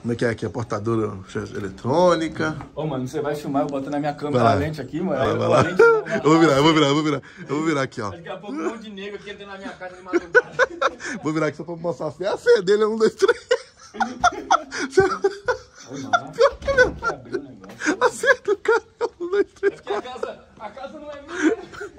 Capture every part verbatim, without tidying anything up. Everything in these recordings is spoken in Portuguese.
Como é que é aqui? A portadora eletrônica. Ô, mano, você vai filmar, eu boto na minha câmera a lente aqui, mano. Vai lá, eu, vai lá. lente, não, Eu vou virar, eu vou virar, eu vou virar. Eu vou virar aqui, ó. Daqui a pouco um monte de negro aqui entrando na minha casa de madrugada. Vou virar aqui só pra mostrar assim. A senha dele é um, dois, três. Ô, mano, que abriu o negócio. A senha do cara é um, dois, É três, porque a quatro. casa, a casa não é minha.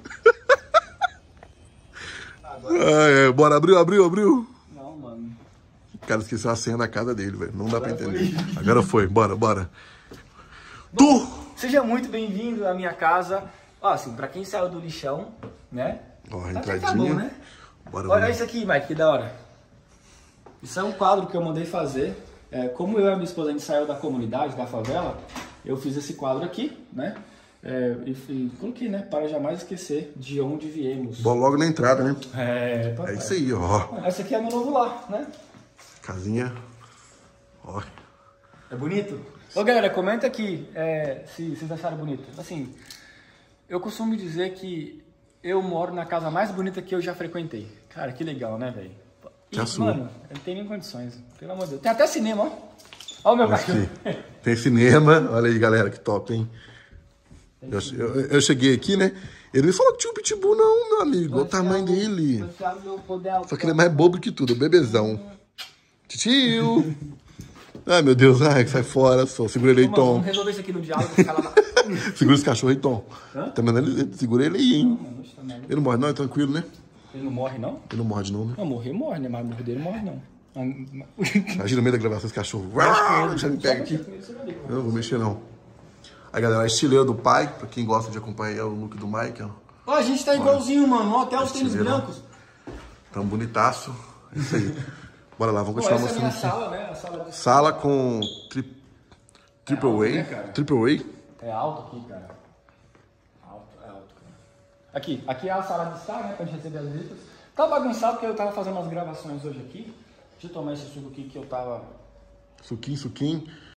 Ah, é. Bora, abriu, abriu, abriu. Não, mano. O cara esqueceu a senha da casa dele, velho. Não dá pra Agora entender. foi. Agora foi, bora, bora. Tu! Seja muito bem-vindo à minha casa. Ó, assim, pra quem saiu do lixão, né? Ó, a Até que entradinha. tá bom, né? Bora, Olha vamos. isso aqui, Mike, que da hora. Isso é um quadro que eu mandei fazer. É, como eu e a minha esposa a gente saiu da comunidade, da favela, eu fiz esse quadro aqui, né? É, e, e coloquei, né? Para jamais esquecer de onde viemos. Bora logo na entrada, né? É, É isso aí, ó. Esse aqui é meu novo lar, né? Casinha. Ó. É bonito? Ô galera, comenta aqui é, se vocês acharam bonito. Assim, eu costumo dizer que eu moro na casa mais bonita que eu já frequentei. Cara, que legal, né, velho? Que a sua. Mano, eu não tenho nem condições, pelo amor de Deus. Tem até cinema, ó. Ó o meu cachorro. Aqui. Tem cinema. Olha aí, galera, que top, hein? Eu, eu, eu cheguei aqui, né? Ele me falou que tinha um pitbull, não, meu amigo. Olha o tamanho dele. Só que ele é mais bobo que tudo, bebezão. Tio! Ai, meu Deus, ai, sai fora, só. Segura ele aí, Tom. Vamos resolver isso aqui no diálogo. Ficar lá na... Segura esse cachorro aí, Tom. Hã? Tá mandando ele, segura ele aí, hein? Mano, tá maluco. Ele não morre, não? É tranquilo, né? Ele não morre, não? Ele não morde, não, né? Não, morrer morre, né? Mas morrer dele morre, não. Imagina no meio da gravação esse cachorro. Já me pega aqui. Eu não vou mexer, não. Aí, galera, a estileira do pai, pra quem gosta de acompanhar o look do Mike, ó. Ó, a gente tá igualzinho, mano. Ó, até os tênis Estileirão. brancos. Tão bonitaço. É isso aí. Bora lá, vamos Pô, continuar essa é a mostrando minha aqui. sala, né? A sala de... Sala com tri... triple É alto, A. né, cara? Triple A. É alto aqui, cara. Alto, é alto, cara. Aqui, aqui é a sala de estar, né? Pra gente receber as visitas. Tá bagunçado porque eu tava fazendo umas gravações hoje aqui. Deixa eu tomar esse suco aqui que eu tava... Suquinho, suquinho.